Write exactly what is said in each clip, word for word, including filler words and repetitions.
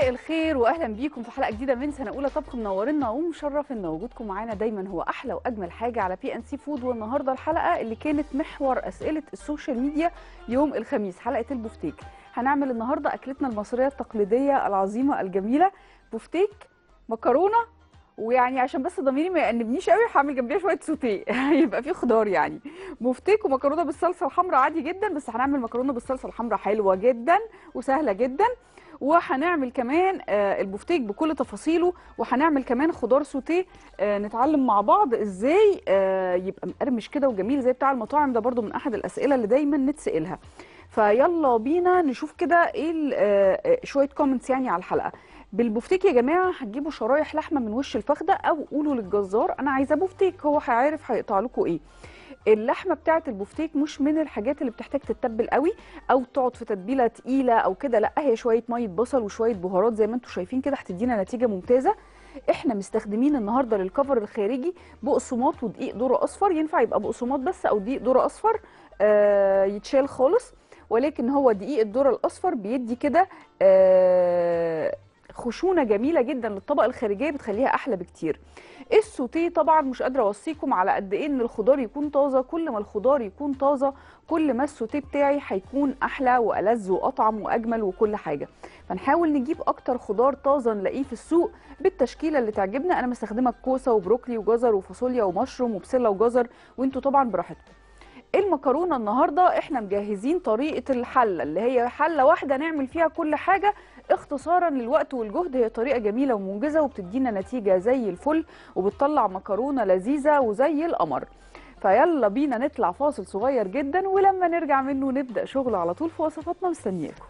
مساء الخير واهلا بيكم في حلقه جديده من سنه اولى طبخ. منورنا ومشرفنا وجودكم معانا دايما هو احلى واجمل حاجه على بي ان سي فود. والنهارده الحلقه اللي كانت محور اسئله السوشيال ميديا يوم الخميس، حلقه البفتيك. هنعمل النهارده اكلتنا المصريه التقليديه العظيمه الجميله، بفتيك مكرونه. ويعني عشان بس ضميري ما يأنبنيش قوي هعمل جنبيها شويه سوتيه هيبقى فيه خضار، يعني بفتيك ومكرونه بالصلصه الحمراء عادي جدا، بس هنعمل مكرونه بالصلصه الحمراء حلوه جدا وسهله جدا. وهنعمل كمان آه البفتيك بكل تفاصيله، وهنعمل كمان خضار سوتيه. آه نتعلم مع بعض ازاي آه يبقى مقرمش كده وجميل زي بتاع المطاعم. ده برضو من احد الاسئله اللي دايما نتسالها. فيلا بينا نشوف كده ايه آه شويه كومنتس يعني على الحلقه. بالبفتيك يا جماعه هتجيبوا شرايح لحمه من وش الفخده، او قولوا للجزار انا عايزه بفتيك، هو هيعرف هيقطع لكم ايه. اللحمه بتاعه البفتيك مش من الحاجات اللي بتحتاج تتبل قوي او تقعد في تتبيله تقيله او كده، لا هي شويه ميه بصل وشويه بهارات زي ما انتم شايفين كده هتدينا نتيجه ممتازه. احنا مستخدمين النهارده للكفر الخارجي بقسماط ودقيق ذره اصفر، ينفع يبقى بقسماط بس او دقيق ذره اصفر آه يتشال خالص، ولكن هو دقيق الذره الاصفر بيدي كده آه خشونه جميله جدا للطبقه الخارجيه، بتخليها احلى بكتير. السوتيه طبعا مش قادره اوصيكم على قد ايه ان الخضار يكون طازه. كل ما الخضار يكون طازه كل ما السوتيه بتاعي هيكون احلى والذ واطعم واجمل وكل حاجه. فنحاول نجيب اكتر خضار طازه نلاقيه في السوق بالتشكيله اللي تعجبنا. انا مستخدمه كوسه وبروكلي وجزر وفاصوليا ومشروم وبسله وجزر، وانتوا طبعا براحتكم. المكرونه النهارده احنا مجهزين طريقه الحله اللي هي حله واحده نعمل فيها كل حاجه اختصارا للوقت والجهد. هي طريقه جميله ومنجزه وبتدينا نتيجه زي الفل، وبتطلع مكرونه لذيذه وزي القمر. فيلا بينا نطلع فاصل صغير جدا، ولما نرجع منه نبدا شغل على طول في وصفاتنا. مستنياكم.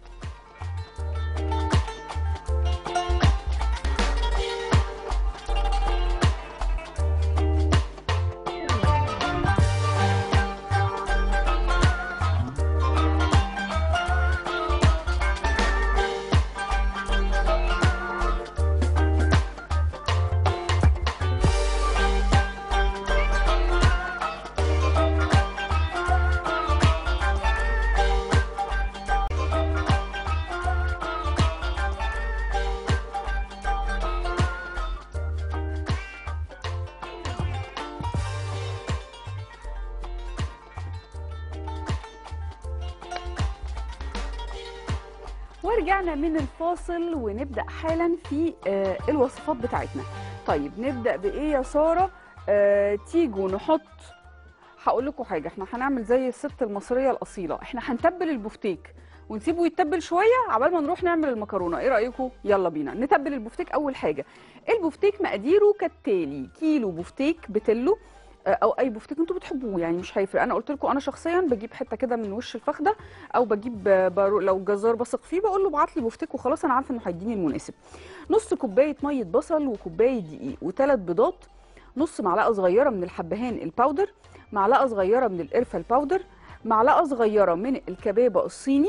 ورجعنا من الفاصل ونبدأ حالا في آه الوصفات بتاعتنا. طيب نبدأ بإيه يا سارة؟ آه تيجوا نحط، هقول لكم حاجة، احنا هنعمل زي الست المصرية الأصيلة، احنا هنتبل البفتيك ونسيبه يتبل شوية عبال ما نروح نعمل المكرونة. ايه رأيكم؟ يلا بينا نتبل البفتيك. أول حاجة البفتيك مقاديره كالتالي: كيلو بفتيك بتلو او اي بفتيك انتوا بتحبوه، يعني مش هيفرق. انا قلت لكم انا شخصيا بجيب حته كده من وش الفخده، او بجيب برو لو الجزار بثق فيه بقول له ابعت لي بفتيك وخلاص، انا عارفه انه هيديني المناسب. نص كوبايه ميه بصل وكوبايه دقيق وثلاث بيضات، نص معلقه صغيره من الحبهان الباودر، معلقه صغيره من القرفه الباودر، معلقه صغيره من الكبابه الصيني،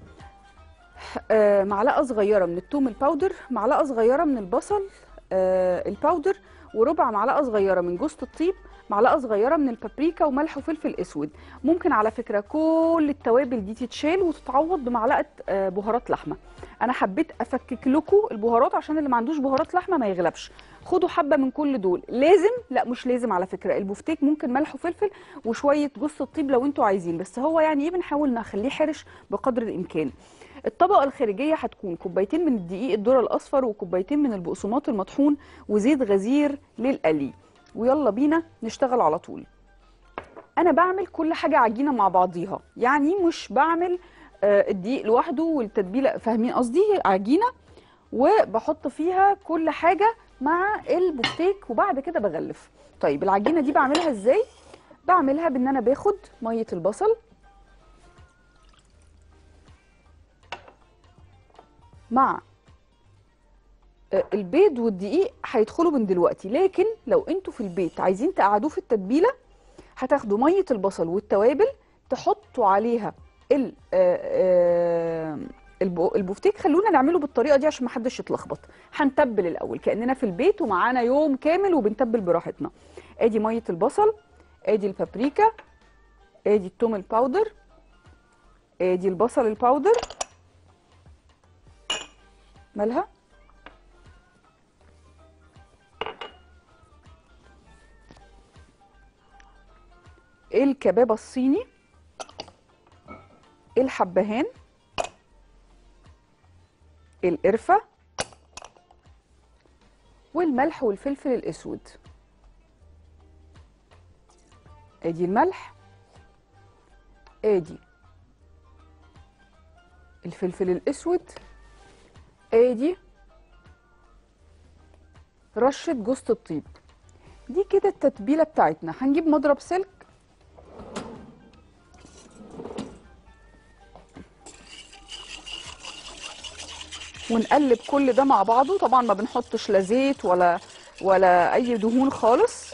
آه معلقه صغيره من الثوم الباودر، معلقه صغيره من البصل آه الباودر، وربع معلقه صغيره من جوز الطيب، معلقه صغيره من البابريكا، وملح وفلفل اسود. ممكن على فكره كل التوابل دي تتشال وتتعوض بمعلقه آه بهارات لحمه. انا حبيت افكك لكم البهارات عشان اللي ما عندوش بهارات لحمه ما يغلبش. خدوا حبه من كل دول. لازم؟ لا مش لازم على فكره. البفتيك ممكن ملح وفلفل وشويه جوز الطيب لو انتوا عايزين، بس هو يعني ايه بنحاول نخليه حرش بقدر الامكان. الطبقه الخارجيه هتكون كوبايتين من الدقيق الذره الاصفر وكوبايتين من البقسماط المطحون وزيت غزير للقلي. ويلا بينا نشتغل على طول. انا بعمل كل حاجه عجينه مع بعضيها، يعني مش بعمل آه الدقيق لوحده والتتبيله، فاهمين قصدي؟ عجينه وبحط فيها كل حاجه مع البفتيك وبعد كده بغلف. طيب العجينه دي بعملها ازاي؟ بعملها بان انا باخد ميه البصل مع البيض والدقيق هيدخلوا من دلوقتي، لكن لو انتوا في البيت عايزين تقعدوه في التتبيله هتاخدوا ميه البصل والتوابل تحطوا عليها البفتيك. خلونا نعمله بالطريقه دي عشان ما حدش يتلخبط. هنتبل الاول كاننا في البيت ومعانا يوم كامل وبنتبل براحتنا. ادي ميه البصل، ادي البابريكا، ادي الثوم الباودر، ادي البصل الباودر، مالها؟ الكبابه الصيني، الحبهان، القرفه، والملح والفلفل الاسود. ادي الملح، ادي الفلفل الاسود، ادي رشه جوز الطيب. دي كده التتبيله بتاعتنا. هنجيب مضرب سلك ونقلب كل ده مع بعضه. طبعا ما بنحطش لا زيت ولا ولا اي دهون خالص.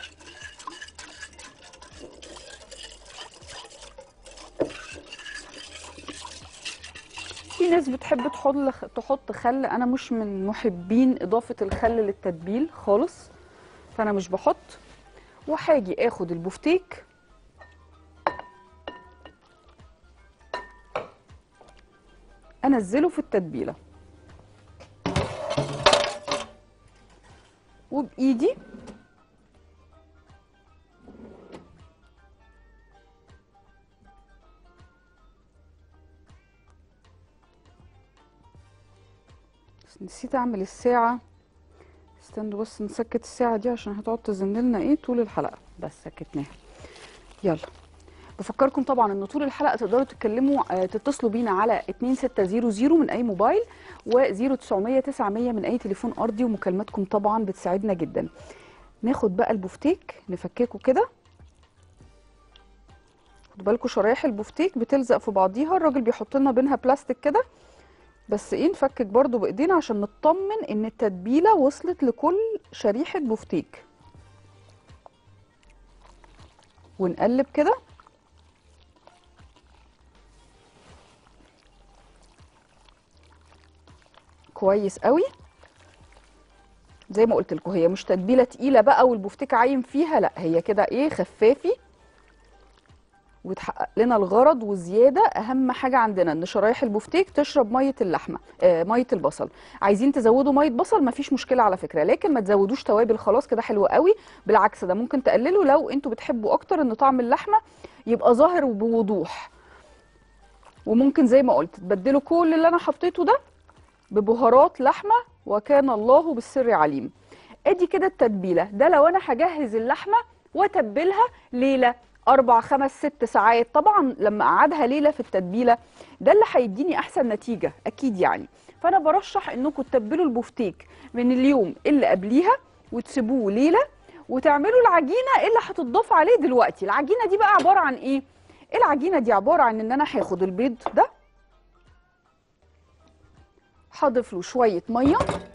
في ناس بتحب تحط تحط خل، انا مش من محبين اضافه الخل للتتبيل خالص، فانا مش بحط. وهاجي اخد البفتيك انزله في التتبيله وبايدي نسيت اعمل الساعه. استنوا بس نسكت الساعه دي عشان هتقعد تزن لنا ايه طول الحلقه. بس سكتناها. يلا، بفكركم طبعا ان طول الحلقه تقدروا تتكلموا تتصلوا بينا على اتنين ستة صفر صفر من اي موبايل و تسعمية تسعمية من اي تليفون ارضي، ومكالماتكم طبعا بتساعدنا جدا. ناخد بقى البفتيك نفككه كده. خدوا بالكم شرايح البفتيك بتلزق في بعضيها، الراجل بيحط لنا بينها بلاستيك كده، بس ايه نفكك برضو بايدينا عشان نطمن ان التتبيله وصلت لكل شريحه بفتيك. ونقلب كده كويس قوي. زي ما قلت لكم هي مش تتبيله تقيله بقى والبفتيك عايم فيها، لا هي كده ايه خفافي وتحقق لنا الغرض وزياده. اهم حاجه عندنا ان شرايح البفتيك تشرب ميه اللحمه آه ميه البصل. عايزين تزودوا ميه بصل مفيش مشكله على فكره، لكن ما تزودوش توابل، خلاص كده حلو قوي. بالعكس ده ممكن تقللوا لو انتوا بتحبوا اكتر ان طعم اللحمه يبقى ظاهر وبوضوح. وممكن زي ما قلت تبدلوا كل اللي انا حطيته ده ببهارات لحمه، وكان الله بالسر عليم. ادي كده التتبيله. ده لو انا هجهز اللحمه واتبلها ليله اربع خمس ست ساعات، طبعا لما اقعدها ليله في التتبيله ده اللي هيديني احسن نتيجه اكيد يعني. فانا برشح انكم تتبلوا البفتيك من اليوم اللي قبليها وتسيبوه ليله، وتعملوا العجينه اللي هتضاف عليه دلوقتي. العجينه دي بقى عباره عن ايه؟ العجينه دي عباره عن ان انا هاخد البيض ده هضيف له شويه ميه،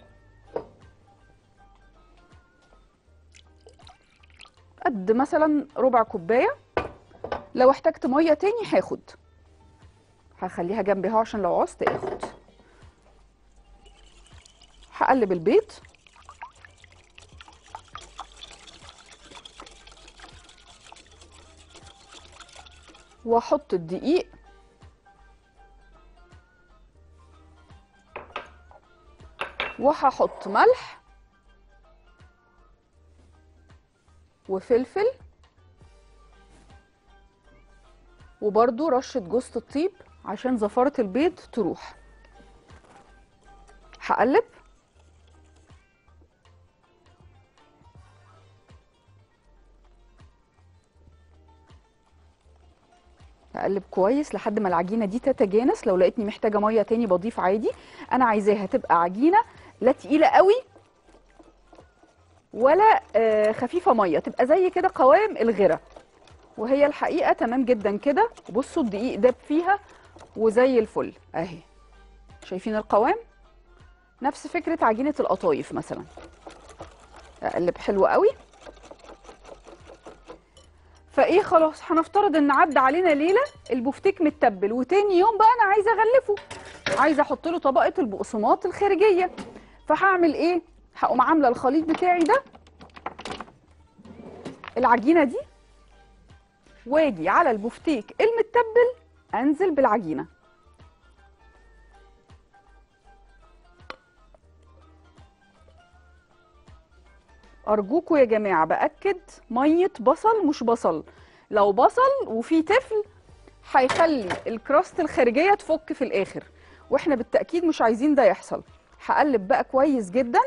قد مثلا ربع كوبايه. لو احتجت ميه تاني هاخد، هخليها جنبي اهو عشان لو عوزت اخد. هقلب البيض واحط الدقيق وهحط ملح وفلفل وبرده رشه جوز الطيب عشان زفاره البيض تروح. هقلب هقلب كويس لحد ما العجينه دي تتجانس. لو لقيتني محتاجه ميه تاني بضيف عادي. انا عايزاها تبقى عجينه لا تقيله قوي ولا آه خفيفه ميه، تبقى زي كده قوام الغرة. وهي الحقيقه تمام جدا كده. بصوا الدقيق داب فيها وزي الفل اهي. شايفين القوام؟ نفس فكره عجينه القطايف مثلا. اقلب حلو قوي. فايه خلاص هنفترض ان عدى علينا ليله البفتيك متبل، وتاني يوم بقى انا عايزه اغلفه، عايزه احط له طبقه البقسماط الخارجيه. فهعمل ايه؟ هقوم عامله الخليط بتاعي ده، العجينه دي، واجي على البفتيك المتبل انزل بالعجينه. ارجوكوا يا جماعه باكد ميه بصل مش بصل. لو بصل وفي تفل هيخلي الكراست الخارجيه تفك في الاخر، واحنا بالتاكيد مش عايزين ده يحصل. هقلب بقى كويس جدا.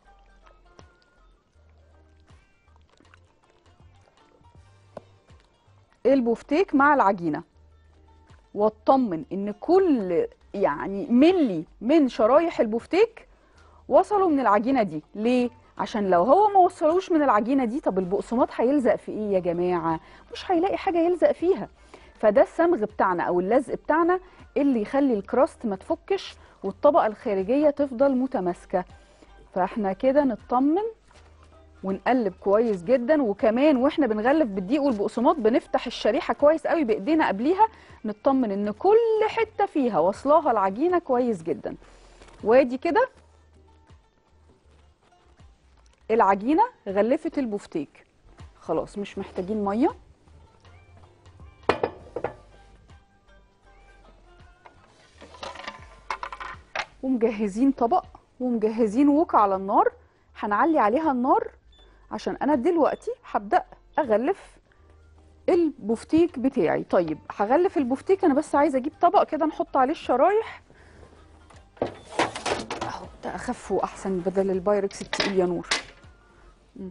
البفتيك مع العجينه، واطمن ان كل يعني ملي من شرايح البفتيك وصلوا من العجينه دي. ليه؟ عشان لو هو ما وصلوش من العجينه دي، طب البقسماط هيلزق في ايه يا جماعه؟ مش هيلاقي حاجه يلزق فيها. فده الصمغ بتاعنا او اللزق بتاعنا اللي يخلي الكراست ما تفكش والطبقه الخارجيه تفضل متماسكه. فاحنا كده نطمن ونقلب كويس جدا. وكمان واحنا بنغلف بالدقيق والبقسماط بنفتح الشريحه كويس قوي بايدينا قبليها، نطمن ان كل حته فيها واصلاها العجينه كويس جدا. وادي كده العجينه غلفت البفتيك، خلاص مش محتاجين ميه. ومجهزين طبق ومجهزين ووك على النار، هنعلي عليها النار عشان انا دلوقتي هبدأ اغلف البفتيك بتاعي. طيب هغلف البفتيك، انا بس عايزه اجيب طبق كده نحط عليه الشرايح اهو، ده اخف واحسن بدل البايركس التقيل يا نور. م.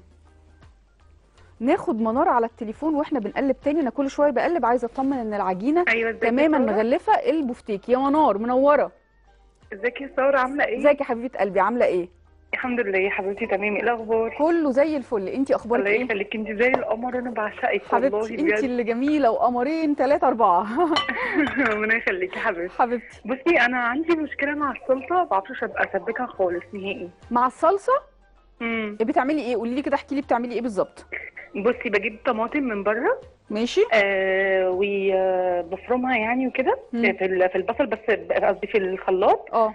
ناخد منار على التليفون واحنا بنقلب تاني، انا كل شويه بقلب عايزه اطمن ان العجينه ايوه تماما مغلفه البفتيك. يا منار منوره. ازيك يا ساره، عامله ايه؟ ازيك يا حبيبه قلبي، عامله ايه؟ الحمد لله يا حبيبتي، تمام. ايه الاخبار؟ كله زي الفل. انتي اخبارك الله ايه؟ يخليك، انت زي القمر، انا بعشقك والله حبيبتي بجد. انتي اللي جميله، وقمرين ثلاثه اربعه. ربنا يخليكي يا حبيبتي. حبيبتي بصي، انا عندي مشكله مع السلطه، ما بعرفش ابقى اسبكها خالص نهائي. مع الصلصه؟ امم بتعملي ايه؟ قولي لي كده، احكي لي بتعملي ايه بالظبط. بصي، بجيب طماطم من بره. ماشي. آه وبفرمها يعني وكده في ال- في البصل، بس قصدي في الخلاط. اه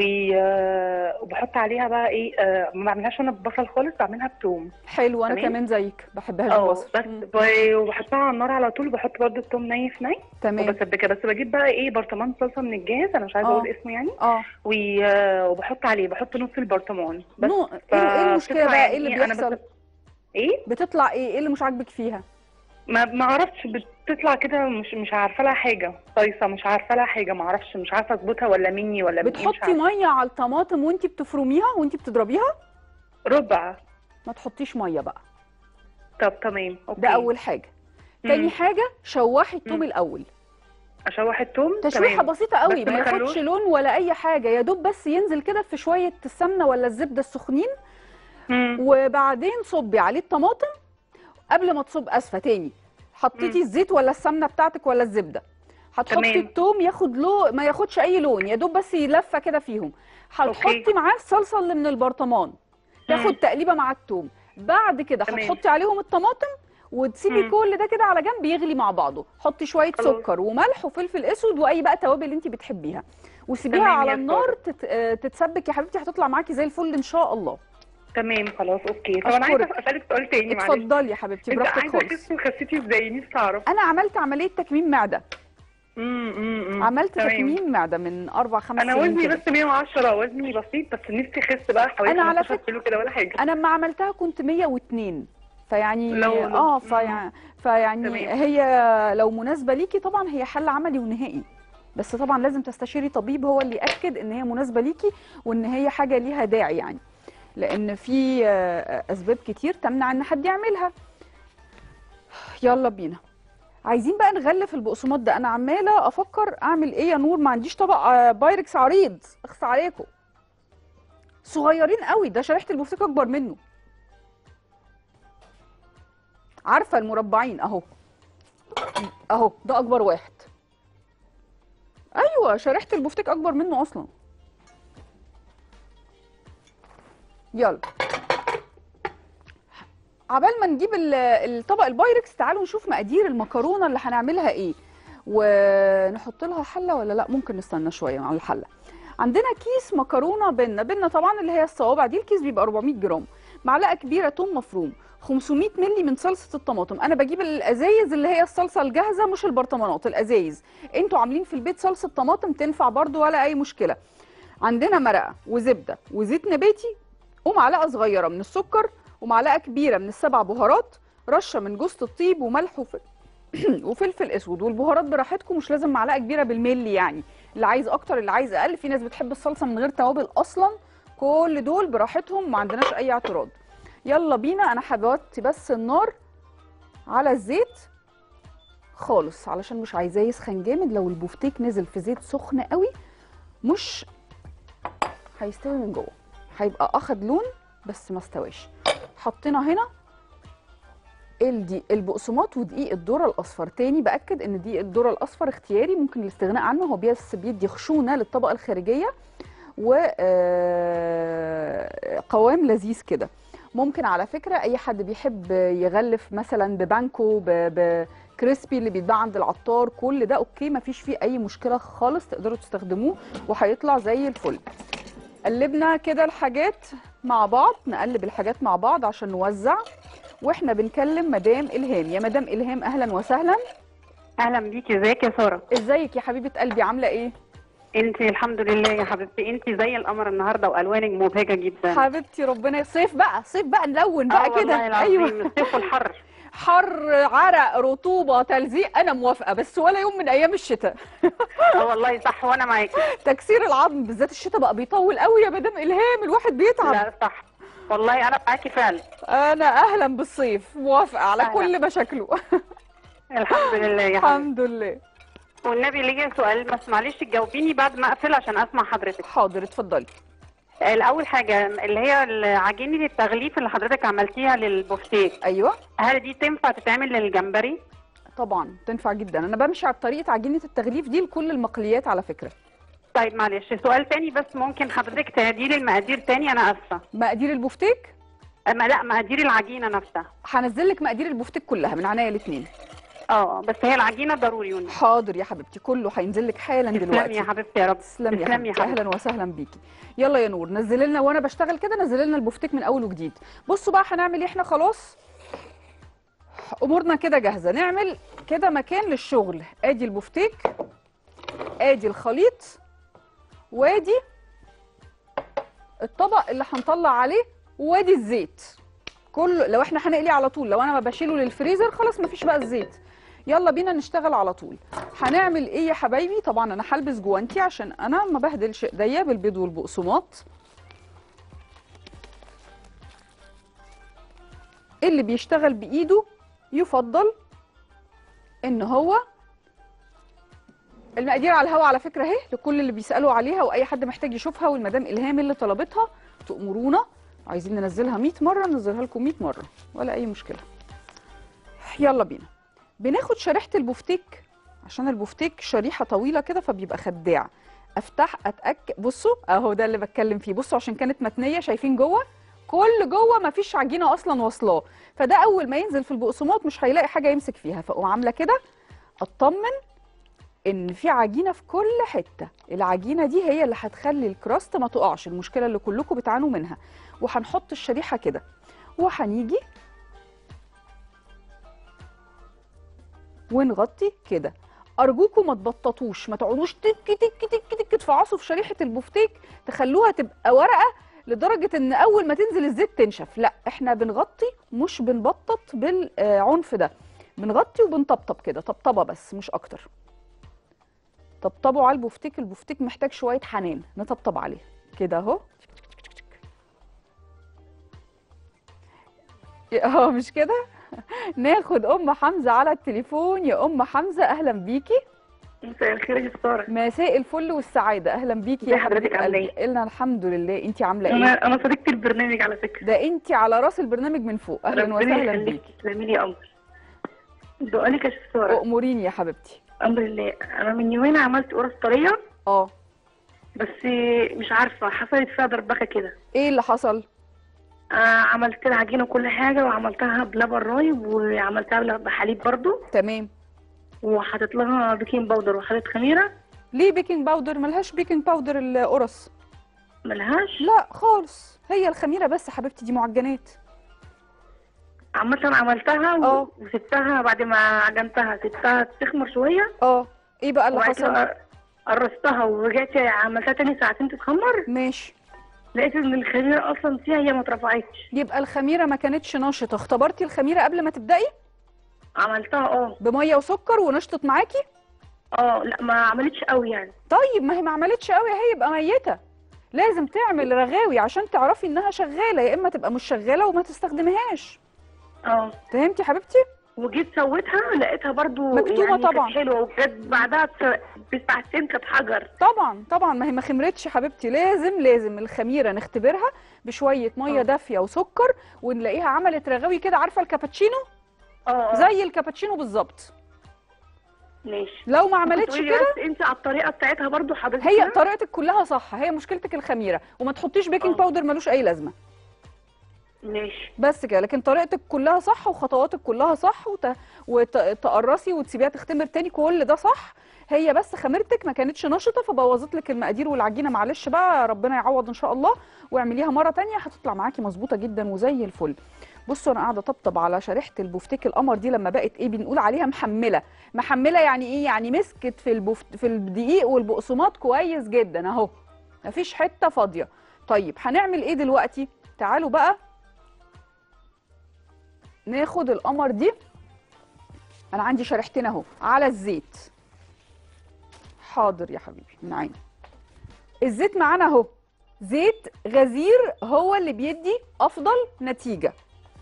وبحط عليها بقى ايه، آه ما بعملهاش انا ببصل خالص، بعملها بتوم. حلو، انا تمام؟ كمان زيك بحبهاش اه بالبصل. بس مم. ب- وبحطها على النار على طول، وبحط برده التوم ني في ني تمام. وبسبكها. بس بجيب بقى ايه، برطمان صلصه من الجاهز، انا مش عايزه اه اقول اسمه يعني. اه و- وبحط عليه، بحط نص البرطمان بس. نو ايه ايه المشكله فبتطلع بقى؟ يعني ايه اللي ايه، انا بيحصل؟ بس ايه، بتطلع ايه؟ ايه اللي مش عاجبك فيها؟ ما ما اعرفش، بتطلع كده مش مش عارفه لها حاجه، صيصه مش عارفه لها حاجه، ما اعرفش، مش عارفه اظبطها ولا مني ولا من ايه، مش بتحطي عارفه. ميه على الطماطم وانتي بتفرميها وانتي بتضربيها؟ ربع. ما تحطيش ميه بقى. طب تمام، اوكي. ده اول حاجه. تاني مم. حاجه، شوحي التوم مم. الاول اشوح التوم تشويحه تمام، بسيطه قوي، بس ما ما ياخدش خلوش. لون ولا اي حاجه، يا دوب بس ينزل كده في شويه السمنه ولا الزبده السخنين. مم. وبعدين صبي عليه الطماطم. قبل ما تصب، اسفه تاني، حطيتي مم. الزيت ولا السمنه بتاعتك ولا الزبده، هتحطي تمام. التوم ياخد لون، ما ياخدش اي لون، يا دوب بس يلفه كده فيهم. هتحطي اوكي. معاه الصلصه اللي من البرطمان، تاخد مم. تقليبه مع التوم. بعد كده تمام. هتحطي عليهم الطماطم وتسيبي مم. كل ده كده على جنب يغلي مع بعضه. حطي شويه خلاص. سكر وملح وفلفل اسود واي بقى توابل انت بتحبيها، وسيبيها تمام على يا النار سارة. تت... آه، تتسبك يا حبيبتي، هتطلع معاكي زي الفل ان شاء الله. تمام خلاص، اوكي. طب انا عايزه اشكرك. اسالك سؤال تاني، معلش. اتفضلي يا حبيبتي انت براحتك عايزه خالص. اخس وخسيتي ازاي؟ نفسي اعرف. انا عملت عمليه تكميم معده. امم امم عملت تمام. تكميم معده من اربع خمس انا سنين وزني كده. بس مية وعشرة، وزني بسيط، بس نفسي اخس بقى حوالي انا على خمستاشر فكره كيلو كده ولا حاجه. انا لما عملتها كنت مية واتنين، فيعني لو اه فيعني فيعني تمام. هي لو مناسبه ليكي طبعا هي حل عملي ونهائي، بس طبعا لازم تستشيري طبيب هو اللي ياكد ان هي مناسبه ليكي وان هي حاجه ليها داعي يعني، لان في آه، اسباب كتير تمنع ان حد يعملها. يلا بينا. عايزين بقى نغلف البقسماط ده. انا عماله افكر اعمل ايه يا نور، ما عنديش طبق آه، بايركس عريض، اخص عليكم. صغيرين قوي، ده شريحه البفتيك اكبر منه. عارفه المربعين اهو، اهو ده اكبر واحد. ايوه شريحه البفتيك اكبر منه اصلا. يلا عبال ما نجيب ال- الطبق البايركس، تعالوا نشوف مقادير المكرونه اللي هنعملها ايه، ونحط لها حله ولا لا. ممكن نستنى شويه على الحله. عندنا كيس مكرونه بنه بنه طبعا اللي هي الصوابع دي، الكيس بيبقى اربعمية جرام. معلقه كبيره توم مفروم، خمسمية مللي من صلصه الطماطم. انا بجيب الازايز اللي هي الصلصه الجاهزه مش البرطمانات، الازايز. انتوا عاملين في البيت صلصه طماطم تنفع برضو ولا اي مشكله. عندنا مرقه وزبده وزيت نباتي ومعلقه صغيره من السكر ومعلقه كبيره من السبع بهارات، رشه من جوز الطيب وملح وفلفل وفلفل اسود. والبهارات براحتكم، مش لازم معلقه كبيره بالملي يعني، اللي عايز اكتر اللي عايز اقل. في ناس بتحب الصلصه من غير توابل اصلا، كل دول براحتهم، ما عندناش اي اعتراض. يلا بينا. انا حبوتي بس النار على الزيت خالص علشان مش عايزاه يسخن جامد. لو البفتيك نزل في زيت سخن قوي مش هيستوي من جوه، هيبقى اخد لون بس ما استواش. حطينا هنا الدقيق البقسماط ودقيق الذره الاصفر. تاني باكد ان دقيق الذره الاصفر اختياري، ممكن الاستغناء عنه، هو بس بيدي خشونه للطبقه الخارجيه وقوام لذيذ كده. ممكن على فكره اي حد بيحب يغلف مثلا ببانكو بكريسبي اللي بيتباع عند العطار، كل ده اوكي، مفيش فيه اي مشكله خالص، تقدروا تستخدموه وهيطلع زي الفل. قلبنا كده الحاجات مع بعض، نقلب الحاجات مع بعض عشان نوزع. واحنا بنكلم مدام الهام. يا مدام الهام اهلا وسهلا. اهلا بيكي، ازيك يا ساره؟ ازيك يا حبيبه قلبي، عامله ايه؟ انت الحمد لله يا حبيبتي، انت زي القمر النهارده والوانك مبهجه جدا حبيبتي. ربنا صيف بقى، صيف بقى نلون بقى كده. والله العظيم. ايوه الصيف والحر، حر عرق رطوبه تلزيق، انا موافقه، بس ولا يوم من ايام الشتاء. اه والله صح، وانا معاكي. تكسير العظم بالذات الشتاء بقى بيطول قوي يا مدام الهام، الواحد بيتعب. لا صح والله، انا معاكي فعلا. انا اهلا بالصيف، موافقه على أهلا. كل مشاكله. الحمد لله يا حبيبتي. الحمد لله. والنبي ليا سؤال، بس معلش تجاوبيني بعد ما اقفل عشان اسمع حضرتك. حاضر اتفضلي. الاول حاجه اللي هي عجينه التغليف اللي حضرتك عملتيها للبفتيك، ايوه هل دي تنفع تتعمل للجمبري؟ طبعا تنفع جدا، انا بمشي على طريقه عجينه التغليف دي لكل المقليات على فكره. طيب معلش سؤال تاني بس، ممكن حضرتك تعيدي لي المقادير تاني؟ انا اسفه. مقادير البفتيك؟ أما لا، مقادير العجينه نفسها. هنزل لك مقادير البفتيك كلها من عناية الاثنين. اه بس هي العجينه ضروري وني. حاضر يا حبيبتي، كله هينزل لك حالا دلوقتي. تسلمي يا حبيبتي يا رب. تسلمي يا حبيبتي، اهلا وسهلا بيكي. يلا يا نور نزلي لنا، وانا بشتغل كده نزلي لنا البفتيك من اول وجديد. بصوا بقى هنعمل ايه، احنا خلاص امورنا كده جاهزه. نعمل كده مكان للشغل. ادي البفتيك، ادي الخليط، وادي الطبق اللي هنطلع عليه، وادي الزيت. كله لو احنا هنقلي على طول، لو انا ما بشيله للفريزر خلاص مفيش بقى الزيت. يلا بينا نشتغل على طول. هنعمل ايه يا حبايبي؟ طبعا انا هلبس جوانتي عشان انا ما بهدلش ايديا بالبيض والبقسماط. اللي بيشتغل بايده يفضل ان هو المقادير على الهوا على فكره اهي، لكل اللي بيسالوا عليها واي حد محتاج يشوفها، والمدام الهام اللي طلبتها تأمرونا عايزين ننزلها مية مره ننزلها لكم مية مره، ولا اي مشكله. يلا بينا. بناخد شريحه البفتيك عشان البفتيك شريحه طويله كده فبيبقى خداع. افتح اتاكد، بصوا اهو ده اللي بتكلم فيه، بصوا عشان كانت متنيه شايفين جوه كل جوه مفيش عجينه اصلا واصلاه، فده اول ما ينزل في البقسماط مش هيلاقي حاجه يمسك فيها، فاقوم عامله كده اطمن ان في عجينه في كل حته. العجينه دي هي اللي هتخلي الكراست ما تقعش، المشكله اللي كلكم بتعانوا منها. وهنحط الشريحه كده وهنيجي ونغطي كده. ارجوكم ما تبططوش، ما تقعدوش تك تك تك تك تفعصوا في شريحه البفتيك تخلوها تبقى ورقه لدرجه ان اول ما تنزل الزيت تنشف. لا، احنا بنغطي مش بنبطط بالعنف ده، بنغطي وبنطبطب كده طبطبه بس مش اكتر. طبطبوا على البفتيك، البفتيك محتاج شويه حنان، نطبطب عليه كده اهو. اه مش كده. ناخد ام حمزه على التليفون. يا ام حمزه اهلا بيكي. مساء الخير يا ساره. مساء الفل والسعاده، اهلا بيكي يا حضرتك عامله ايه؟ قلنا الحمد لله، انت عامله ايه؟ انا انا صديقه البرنامج على فكره. ده انت على راس البرنامج من فوق، اهلا وسهلا بيكي. تسلمي لي يا قمر. بقولك يا ساره، اموريني يا حبيبتي. امر الله. انا من يومين عملت قرص طريه، اه بس مش عارفه حصلت فيها دربكه كده. ايه اللي حصل؟ آه عملت لها عجينه وكل حاجه، وعملتها بلبن رايب، وعملتها بحليب برضو. تمام. وحطيت لها بيكنج باودر وحطيت خميره. ليه بيكنج باودر؟ ملهاش بيكنج باودر القرص. ملهاش؟ لا خالص، هي الخميره بس حبيبتي، دي معجنات. عامة عملتها و... اه وسبتها بعد ما عجنتها، سبتها تخمر شويه. اه ايه بقى اللي وبعد حصل؟ كده قرصتها ورجعت عملتها تاني ساعتين تتخمر. ماشي. لقيت ان الخميره اصلا فيها هي ما اترفعتش. يبقى الخميره ما كانتش نشطه. اختبرتي الخميره قبل ما تبداي عملتها اه. بميه وسكر ونشطت معاكي؟ اه لا ما عملتش قوي يعني. طيب ما هي ما عملتش قوي اهي، يبقى ميته. لازم تعمل رغاوي عشان تعرفي انها شغاله، يا اما تبقى مش شغاله وما تستخدميهاش. اه فهمتي حبيبتي؟ وجيت سويتها لقيتها برضو مكتومة يعني طبعا. كانت حلوه، وجت بعدها بس- بساعتين كانت حجر. طبعا طبعا، ما هي ما خمرتش حبيبتي. لازم لازم الخميره نختبرها بشويه ميه آه. دافيه وسكر ونلاقيها عملت رغاوي كده. عارفه الكابتشينو؟ اه اه زي الكابتشينو بالظبط. ماشي. لو ما عملتش تقولي كده، بس انت على الطريقه بتاعتها برضو حضرتك هي كده؟ طريقتك كلها صح، هي مشكلتك الخميره. وما تحطيش بيكنج آه. باودر، ملوش اي لازمه. ماشي. بس كده. لكن طريقتك كلها صح وخطواتك كلها صح، وت... وتقرصي وتسيبيها تختمر تاني، كل ده صح. هي بس خميرتك ما كانتش نشطه فبوظت لك المقادير والعجينه. معلش بقى، ربنا يعوض ان شاء الله. واعمليها مره تانية هتطلع معاكي مظبوطه جدا وزي الفل. بصوا انا قاعده طبطب على شريحه البفتيك القمر دي لما بقت ايه بنقول عليها محمله. محمله يعني ايه؟ يعني مسكت في البفت... في الدقيق والبقسماط كويس جدا اهو، مفيش حته فاضيه. طيب هنعمل ايه دلوقتي؟ تعالوا بقى ناخد القمر دي. انا عندي شريحتين اهو على الزيت. حاضر يا حبيبي من عيني. الزيت معانا اهو، زيت غزير هو اللي بيدي افضل نتيجه.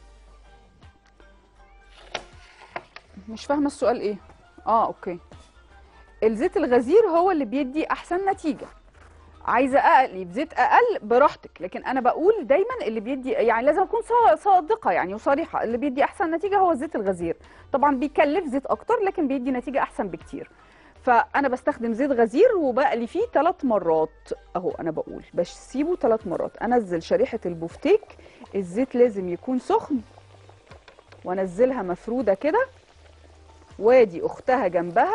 مش فاهمه السؤال ايه؟ اه اوكي. الزيت الغزير هو اللي بيدي احسن نتيجه. عايزه اقلي بزيت اقل براحتك، لكن انا بقول دايما اللي بيدي، يعني لازم اكون صادقه يعني وصريحه، اللي بيدي احسن نتيجه هو الزيت الغزير. طبعا بيكلف زيت اكتر لكن بيدي نتيجه احسن بكتير. فانا بستخدم زيت غزير وبقلي فيه ثلاث مرات اهو. انا بقول بسيبه ثلاث مرات. انزل شريحه البفتيك، الزيت لازم يكون سخن، وانزلها مفروده كده، وادي اختها جنبها،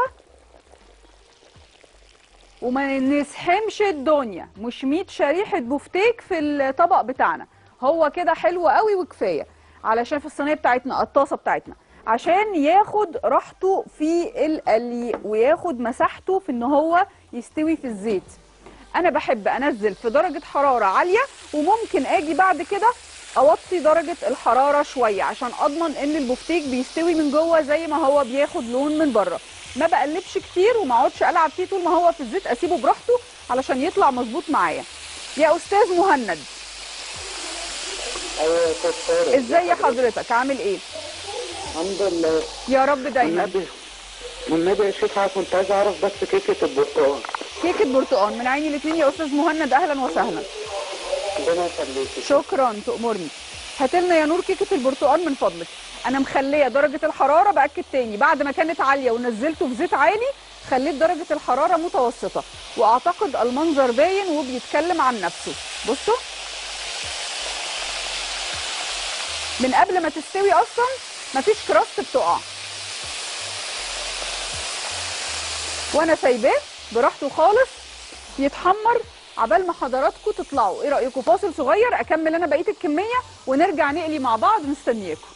وما نسحمش الدنيا. مش مية شريحه بفتيك في الطبق بتاعنا، هو كده حلو قوي وكفايه. علشان في الصينيه بتاعتنا، الطاسه بتاعتنا، عشان ياخد راحته في القلي وياخد مساحته في ان هو يستوي في الزيت. انا بحب انزل في درجه حراره عاليه، وممكن اجي بعد كده اوطي درجه الحراره شويه عشان اضمن ان البفتيك بيستوي من جوه زي ما هو بياخد لون من بره. ما بقلبش كتير وما اقعدش العب فيه طول ما هو في الزيت، اسيبه براحته علشان يطلع مظبوط معايا. يا استاذ مهند، ايوه يا استاذ. ازاي حضرتك؟ عامل ايه؟ الحمد لله. يا رب دايما. والنبي والنبي يا شيخ كنت عايز اعرف بس كيكه البرتقال. كيكه برتقال من عيني الاثنين يا استاذ مهند، اهلا وسهلا. ربنا يخليكي. شكرا، تؤمرني. هات لنا يا نور كيكه البرتقال من فضلك. انا مخليه درجه الحراره، باكد تاني، بعد ما كانت عاليه ونزلته في زيت عالي خليت درجه الحراره متوسطه، واعتقد المنظر باين وبيتكلم عن نفسه. بصوا من قبل ما تستوي اصلا مفيش كراست بتقع، وانا سايباه براحته خالص يتحمر عبال ما حضراتكم تطلعوا. ايه رايكم؟ فاصل صغير اكمل انا بقيه الكميه ونرجع نقلي مع بعض. مستنياكم.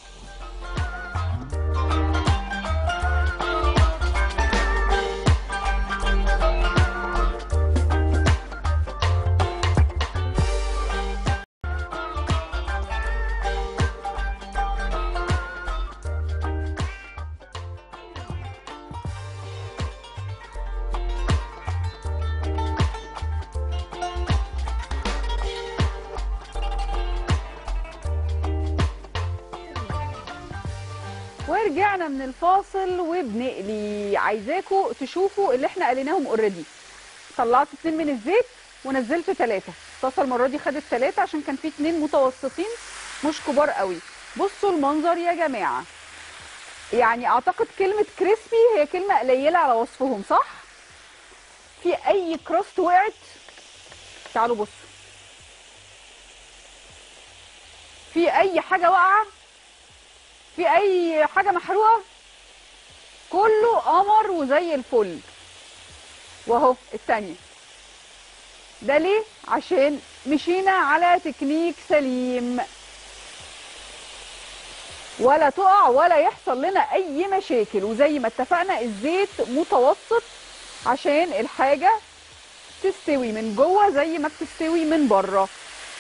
ورجعنا من الفاصل وبنقلي. عايزاكم تشوفوا اللي احنا قليناهم اوريدي. طلعت اتنين من الزيت ونزلت ثلاثه. الطاسه المره دي خدت ثلاثه عشان كان في اتنين متوسطين مش كبار قوي. بصوا المنظر يا جماعه. يعني اعتقد كلمه كريسبي هي كلمه قليله على وصفهم، صح؟ في اي كراست وقعت؟ تعالوا بصوا، في اي حاجه واقعه؟ في اي حاجه محروقه؟ كله قمر وزي الفل. واهو التانية. ده ليه؟ عشان مشينا على تكنيك سليم، ولا تقع ولا يحصل لنا اي مشاكل. وزي ما اتفقنا الزيت متوسط عشان الحاجه تستوي من جوه زي ما بتستوي من بره.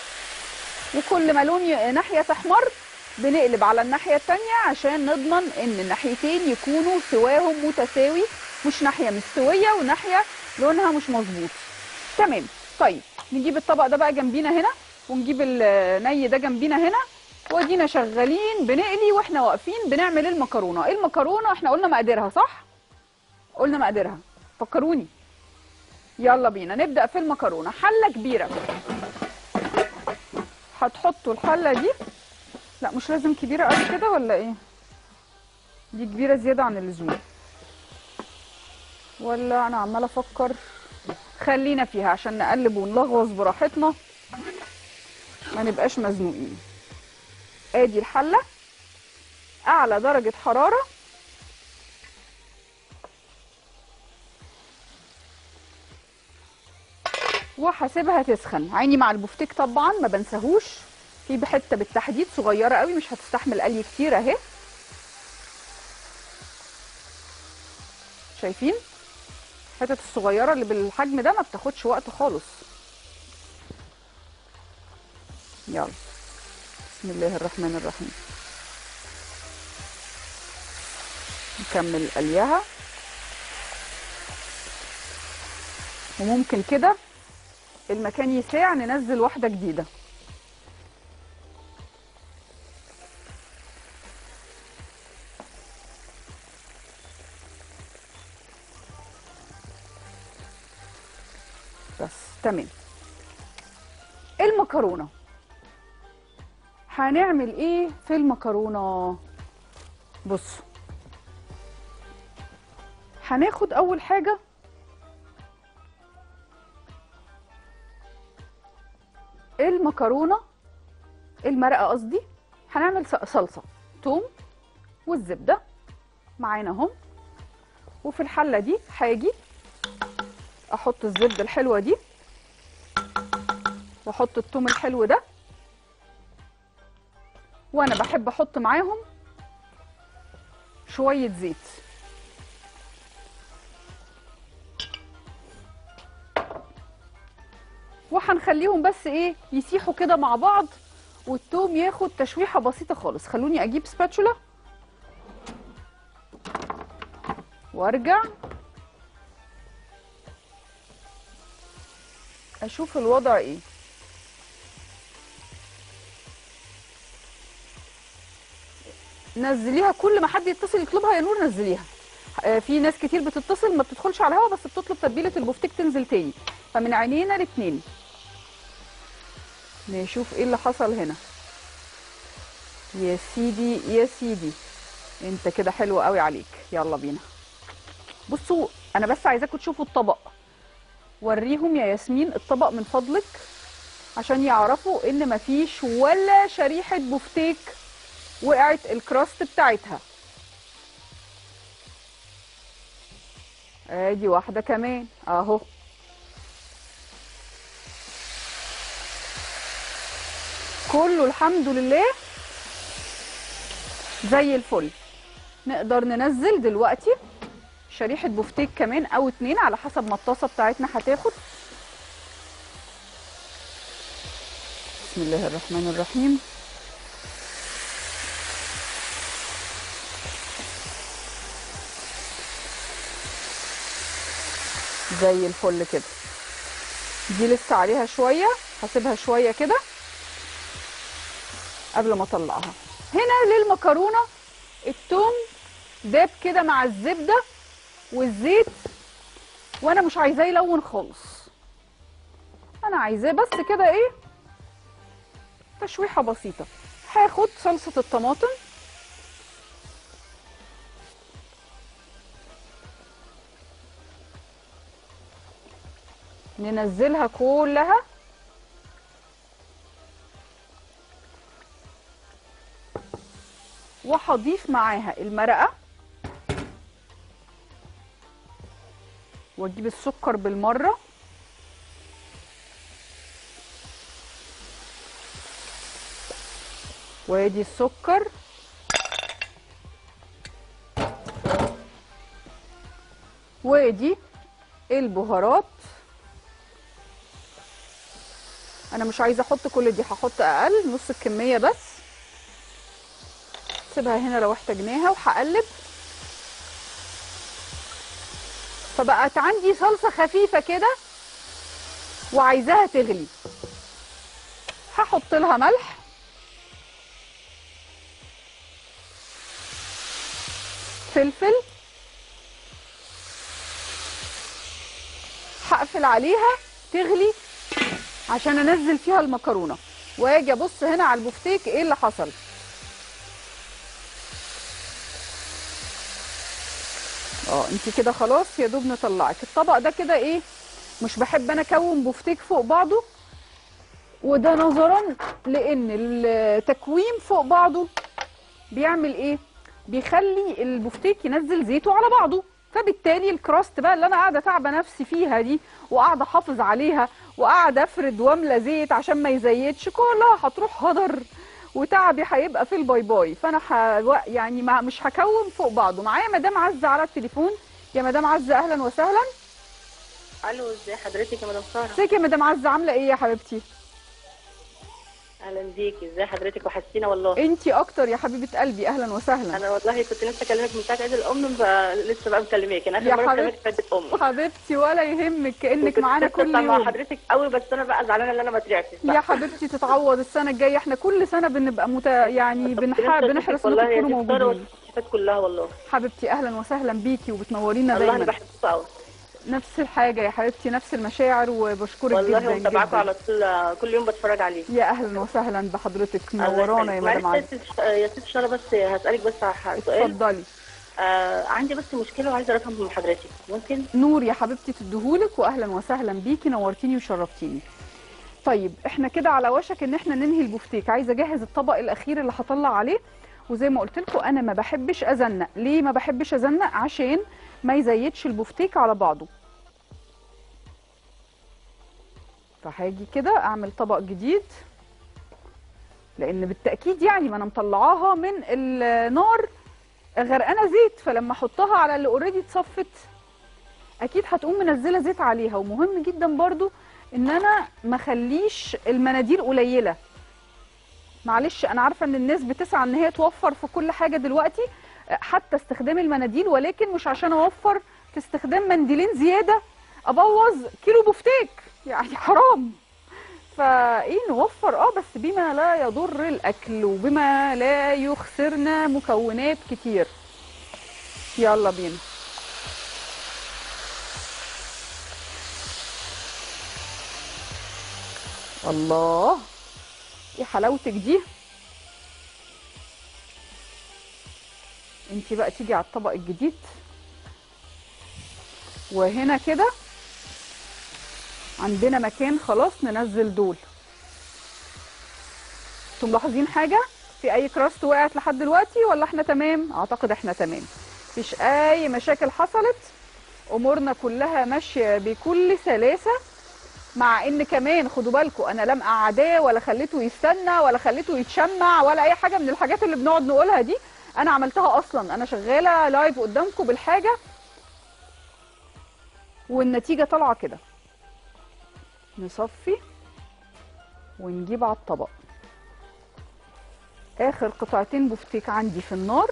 وكل ما لون ي- ناحيه تحمر بنقلب على الناحيه التانيه عشان نضمن ان الناحيتين يكونوا سواهم متساوي، مش ناحيه مستويه وناحيه لونها مش مظبوط. تمام. طيب نجيب الطبق ده بقى جنبينا هنا، ونجيب الني ده جنبينا هنا، وادينا شغالين بنقلي واحنا واقفين بنعمل المكرونه. المكرونه احنا قلنا مقاديرها صح؟ قلنا مقاديرها، فكروني. يلا بينا نبدأ في المكرونة. حلة كبيرة هتحطوا الحلة دي، لا مش لازم كبيرة قوي كده ولا ايه؟ دي كبيرة زيادة عن اللزوم ولا انا عمالة افكر؟ خلينا فيها عشان نقلب ونلغوص براحتنا ما نبقاش مزنوقين. ادي الحلة اعلى درجة حرارة، وهسيبها تسخن. عيني مع البفتيك طبعا ما بنساهوش، في حته بالتحديد صغيره قوي مش هتستحمل قلي كتير اهي. شايفين الحتت الصغيره اللي بالحجم ده ما بتاخدش وقت خالص. يلا بسم الله الرحمن الرحيم نكمل قليها. وممكن كده المكان يساع ننزل واحده جديده. بس تمام. المكرونه هنعمل ايه في المكرونه؟ بصوا، هناخد اول حاجه المكرونه المرقه قصدي، هنعمل صلصه توم والزبده معانا اهم. وفي الحله دي هاجي احط الزبده الحلوه دي واحط التوم الحلو ده، وانا بحب احط معاهم شويه زيت. وهنخليهم بس ايه يسيحوا كده مع بعض والثوم ياخد تشويحه بسيطه خالص. خلوني اجيب سباتشولا وارجع اشوف الوضع ايه. نزليها كل ما حد يتصل يطلبها يا نور نزليها. آه في ناس كتير بتتصل ما بتدخلش على الهوا بس بتطلب تتبيله البفتيك تنزل تاني، فمن عينينا الاتنين. نشوف ايه اللي حصل هنا. يا سيدي يا سيدي انت كده حلو قوي عليك. يلا بينا. بصوا انا بس عايزاكم تشوفوا الطبق، وريهم يا ياسمين الطبق من فضلك عشان يعرفوا ان مفيش ولا شريحه بفتيك وقعت الكراست بتاعتها. ادي واحده كمان اهو. كله الحمد لله زي الفل. نقدر ننزل دلوقتي شريحه بفتيك كمان او اتنين على حسب ما الطاسه بتاعتنا هتاخد. بسم الله الرحمن الرحيم. زي الفل كده. دي لسه عليها شويه، هسيبها شويه كده قبل ما اطلعها. هنا للمكرونه الثوم داب كده مع الزبده والزيت، وانا مش عايزاه يلون خالص، انا عايزاه بس كده ايه تشويحه بسيطه. هاخد صلصه الطماطم ننزلها كلها وهضيف معاها المرقه واجيب السكر بالمره وادي السكر وادي البهارات. انا مش عايزه احط كل دي، هحط اقل، نص الكميه بس. سيبها هنا لو احتاجناها، وهقلب. فبقت عندي صلصه خفيفه كده وعايزاها تغلي. هحط لها ملح، فلفل، هقفل عليها تغلي عشان انزل فيها المكرونه، واجي ابص هنا على البفتيك ايه اللي حصل. اه انت كده خلاص يا دوب نطلعك. الطبق ده كده ايه، مش بحب انا اكون بفتيك فوق بعضه، وده نظرا لان التكويم فوق بعضه بيعمل ايه، بيخلي البفتيك ينزل زيته على بعضه، فبالتالي الكراست بقى اللي انا قاعده تعبه نفسي فيها دي، وقاعده احافظ عليها، وقاعده افرد واملى زيت عشان ما يزيتش، كلها هتروح هدر، وتعبي هيبقى في الباي باي. فانا ح... يعني ما مش هكون فوق بعضه. معايا مدام عزه على التليفون. يا مدام عزه اهلا وسهلا. الو، ازي حضرتك يا مدام ساره؟ ازيك يا مدام عزه، عامله ايه يا حبيبتي؟ اهلا بيكي، ازي حضرتك؟ وحشتينا والله. انتي اكتر يا حبيبه قلبي، اهلا وسهلا. انا والله كنت لسه اكلمك من ساعه عيد الام، لسه بقى مكلماك. انا يا اخر مره كلمتك حبيبتي في عيد الام. حبيتي ولا يهمك، كانك معانا كل مع يوم. حضرتك قوي، بس انا بقى زعلانه ان انا ما طلعتش. يا حبيبتي تتعوض السنه الجايه، احنا كل سنه بنبقى مت... يعني بنح... بنحرص انكم تكونوا موجودين. كلها والله. حبيبتي اهلا وسهلا بيكي وبتنورينا دايما. والله دايما. انا بحبكم قوي. نفس الحاجه يا حبيبتي، نفس المشاعر، وبشكرك جدا والله ومتابعاكم على طول، كل يوم بتفرج عليه. يا اهلا وسهلا بحضرتك، منورانا يا مدام عزه. يا ست شاره، بس هسالك بس على سؤال. اتفضلي. آه عندي بس مشكله وعايزه افهم من حضرتك، ممكن؟ نور يا حبيبتي تديهولك، واهلا وسهلا بيكي، نورتيني وشرفتيني. طيب احنا كده على وشك ان احنا ننهي البفتيك. عايزه اجهز الطبق الاخير اللي هطلع عليه، وزي ما قلت لكم انا ما بحبش ازنق. ليه ما بحبش ازنق؟ عشان ما يزيدش البفتيك على بعضه. فهاجي كده اعمل طبق جديد، لان بالتاكيد يعني ما انا مطلعاها من النار غرقانه زيت، فلما احطها على اللي اوريدي اتصفت اكيد هتقوم منزله زيت عليها. ومهم جدا برضو ان انا ما اخليش المناديل قليله. معلش انا عارفه ان الناس بتسعى ان هي توفر في كل حاجه دلوقتي، حتى استخدام المناديل، ولكن مش عشان اوفر في استخدام منديلين زياده ابوظ كيلو بفتيك، يعني حرام. فايه نوفر اه بس بما لا يضر الاكل، وبما لا يخسرنا مكونات كتير. يلا بينا. الله، ايه حلاوتك دي. انتي بقى تيجي على الطبق الجديد، وهنا كده عندنا مكان خلاص ننزل دول. انتوا ملاحظين حاجه في اي كراست وقعت لحد دلوقتي ولا احنا تمام؟ اعتقد احنا تمام، مفيش اي مشاكل حصلت، امورنا كلها ماشيه بكل سلاسه. مع ان كمان خدوا بالكم انا لم اعداه ولا خليته يستنى ولا خليته يتشمع ولا اي حاجه من الحاجات اللي بنقعد نقولها دي، انا عملتها اصلا. انا شغاله لايف قدامكم بالحاجه، والنتيجه طالعه كده. نصفي ونجيب على الطبق. اخر قطعتين بفتيك عندي في النار.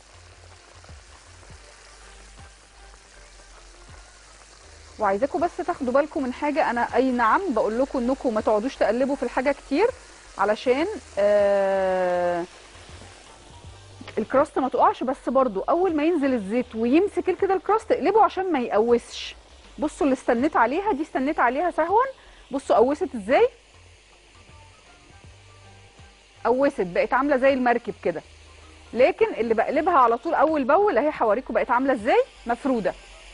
وعايزاكم بس تاخدوا بالكم من حاجه، انا اي نعم بقول لكم انكم ما تقعدوش تقلبوا في الحاجه كتير علشان آه الكراست ما تقعش، بس برضو اول ما ينزل الزيت ويمسك كده الكراست اقلبه عشان ما يقوسش. بصوا اللي استنيت عليها دي، استنيت عليها سهوا، بصوا قوست ازاي، قوست بقت عامله زي المركب كده. لكن اللي بقلبها على طول اول باول اهي، هوريكم بقت عامله ازاي، مفروده.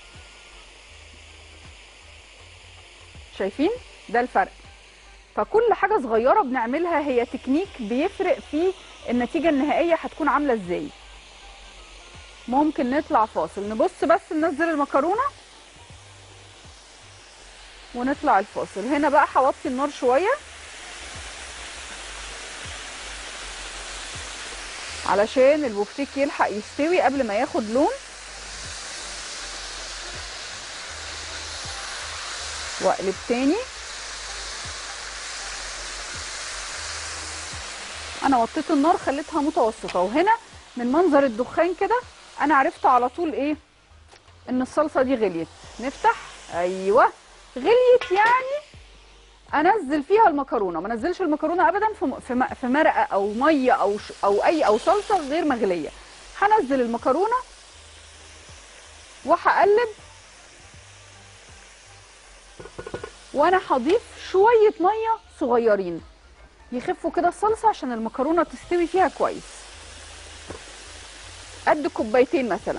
شايفين ده الفرق؟ فكل حاجه صغيره بنعملها هي تكنيك بيفرق في النتيجه النهائيه هتكون عامله ازاي. ممكن نطلع فاصل نبص بس ننزل المكرونه ونطلع الفاصل. هنا بقى هوطي النار شويه علشان البفتيك يلحق يستوي قبل ما ياخد لون. واقلب تاني انا وطيت النار خليتها متوسطه، وهنا من منظر الدخان كده انا عرفت على طول ايه؟ ان الصلصه دي غليت. نفتح، ايوه غليت، يعني انزل فيها المكرونه. ما انزلش المكرونه ابدا في في في مرقه او ميه او او اي او صلصه غير مغليه. هنزل المكرونه وهقلب، وانا هضيف شويه ميه صغيرين يخفوا كده الصلصه عشان المكرونه تستوي فيها كويس، قد كوبايتين مثلا.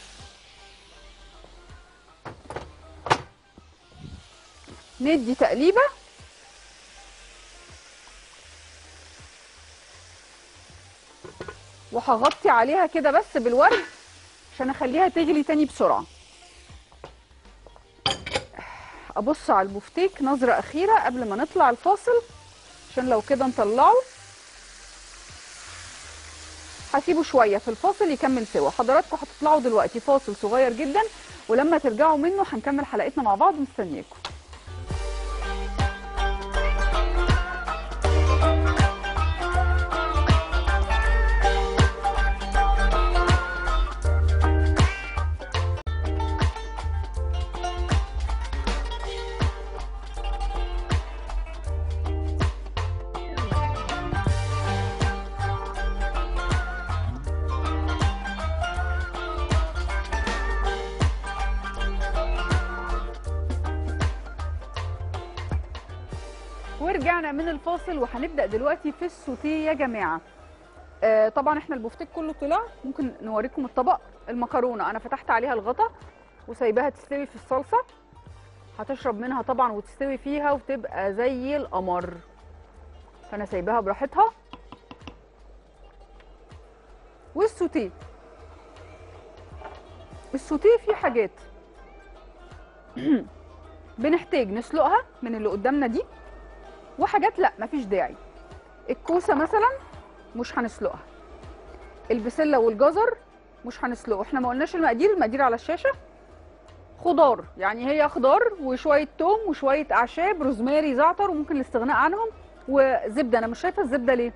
ندي تقليبه، وهغطي عليها كده بس بالورد عشان اخليها تغلي تاني بسرعه. ابص على البفتيك نظره اخيره قبل ما نطلع الفاصل عشان لو كده نطلعه. هسيبه شويه في الفاصل يكمل سوا. حضراتكم هتطلعوا دلوقتي فاصل صغير جدا، ولما ترجعوا منه هنكمل حلقتنا مع بعض. مستنياكم. ورجعنا من الفاصل وهنبدأ دلوقتي في السوتيه يا جماعة. آه طبعا احنا البفتيك كله طلع، ممكن نوريكم الطبق. المكرونة انا فتحت عليها الغطا وسايباها تستوي في الصلصة، هتشرب منها طبعا وتستوي فيها وتبقى زي القمر، فانا سايباها براحتها. والسوتيه، السوتيه فيه حاجات بنحتاج نسلقها من اللي قدامنا دي، وحاجات لا مفيش داعي. الكوسه مثلا مش هنسلقها، البسله والجزر مش هنسلقه. احنا ما قلناش المقادير، المقادير على الشاشه. خضار يعني هي خضار وشويه توم وشويه اعشاب، روزماري، زعتر، وممكن الاستغناء عنهم، وزبده. انا مش شايفه الزبده ليه.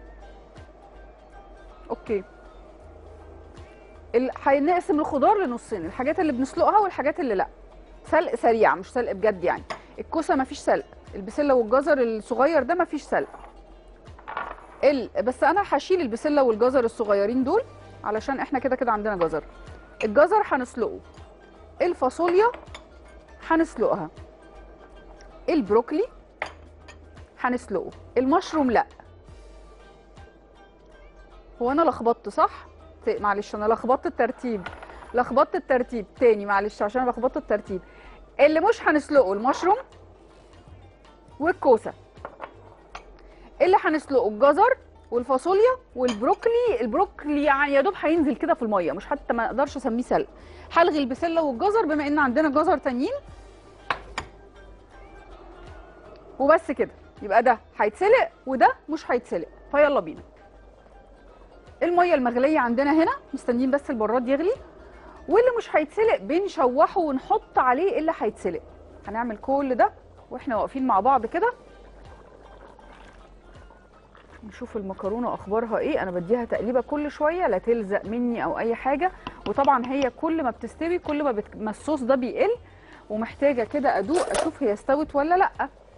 اوكي، هنقسم الخضار لنصين، الحاجات اللي بنسلقها والحاجات اللي لا. سلق سريع مش سلق بجد يعني. الكوسه مفيش سلق، البسله والجزر الصغير ده مفيش سلق. ال... بس انا هشيل البسله والجزر الصغيرين دول علشان احنا كده كده عندنا جزر. الجزر هنسلقه، الفاصوليا هنسلقها، البروكلي هنسلقه، المشروم لا. هو انا لخبطت صح؟ معلش انا لخبطت الترتيب، لخبطت الترتيب تاني معلش عشان لخبطت الترتيب. اللي مش هنسلقه المشروم والكوسه، اللي هنسلقه الجزر والفاصوليا والبروكلي. البروكلي يعني يا دوب هينزل كده في الميه، مش حتى ما اقدرش اسميه سلق. هلغي البسله والجزر بما ان عندنا جزر تانيين، وبس كده. يبقى ده هيتسلق وده مش هيتسلق، فيلا بينا. الميه المغليه عندنا هنا، مستنيين بس البراد يغلي. واللي مش هيتسلق بنشوحه ونحط عليه اللي هيتسلق. هنعمل كل ده واحنا واقفين مع بعض كده. نشوف المكرونه اخبارها ايه. انا بديها تقليبه كل شويه لا تلزق مني او اي حاجه، وطبعا هي كل ما بتستوي كل ما, بت... ما الصوص ده بيقل، ومحتاجه كده ادوق اشوف هي استوت ولا لا.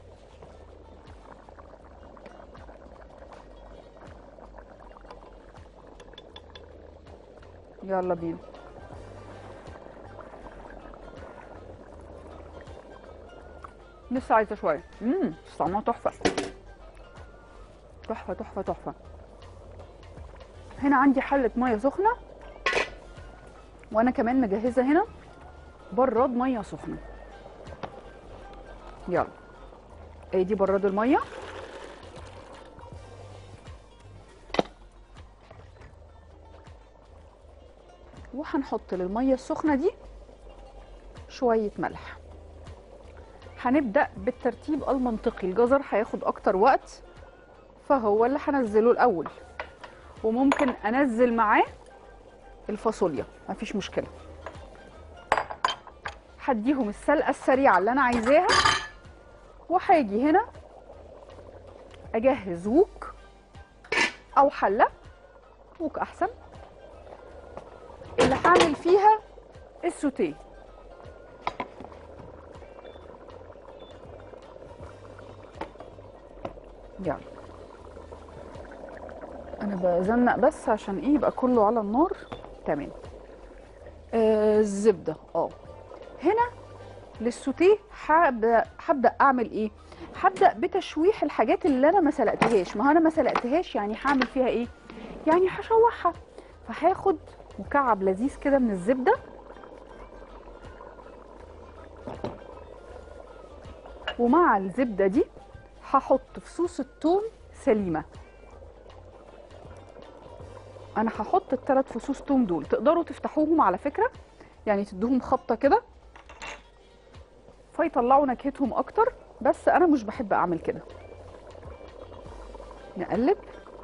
يلا بينا. لسه عايزه شويه. امم طعمها تحفه تحفه تحفه تحفه. هنا عندي حله ميه سخنه، وانا كمان مجهزه هنا براد ميه سخنه. يلا اهي دي براد الميه. وهنحط للميه السخنه دي شويه ملح. هنبدأ بالترتيب المنطقي. الجزر هياخد اكتر وقت فهو اللي هنزله الاول، وممكن انزل معاه الفاصوليا مفيش مشكله. هديهم السلقه السريعه اللي انا عايزاها، وهاجي هنا اجهز ووك او حله وك احسن اللي هعمل فيها السوتيه. يلا انا بزنق بس عشان ايه يبقى كله على النار. تمام. آه الزبده اه هنا للسوتيه هبدا هبدا اعمل ايه؟ هبدا بتشويح الحاجات اللي انا ما سلقتهاش. ما انا ما سلقتهاش يعني هعمل فيها ايه؟ يعني هشوحها. فهاخد مكعب لذيذ كده من الزبده ومع الزبده دي هحط فصوص الثوم سليمه. انا هحط الثلاث فصوص ثوم دول، تقدروا تفتحوهم على فكره، يعني تدوهم خبطه كده فيطلعوا نكهتهم اكتر، بس انا مش بحب اعمل كده. نقلب.